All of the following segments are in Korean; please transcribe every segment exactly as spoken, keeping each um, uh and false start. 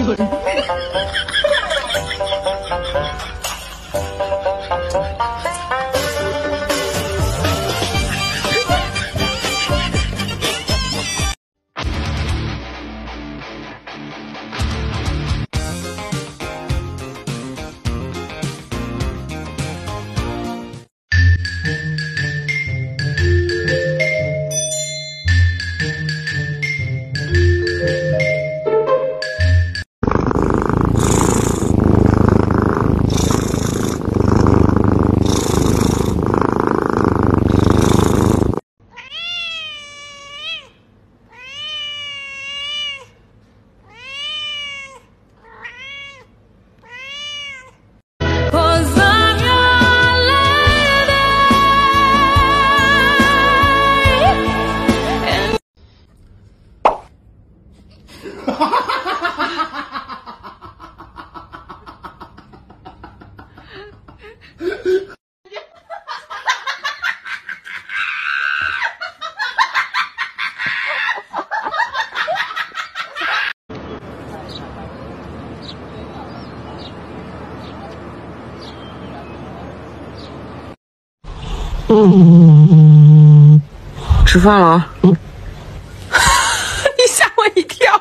嗯，吃饭了啊！嗯、你吓我一跳。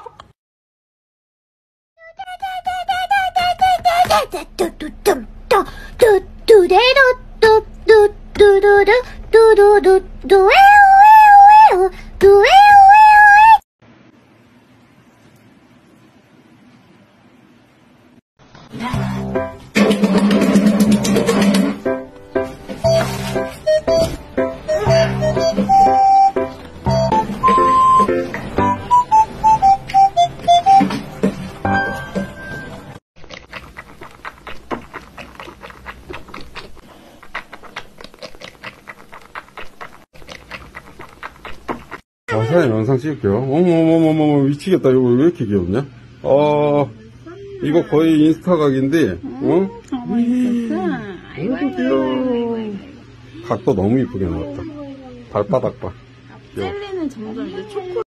아, 사진 영상 찍을게요. 어머머머머머, 미치겠다. 이거 왜 이렇게 귀엽냐? 어, 이거 거의 인스타 각인데, 어? 어머, 이쁘다. 아이고, 귀여워. 각도 너무 이쁘게 나왔다. 발바닥 봐. 젤리는 점점 이제 초코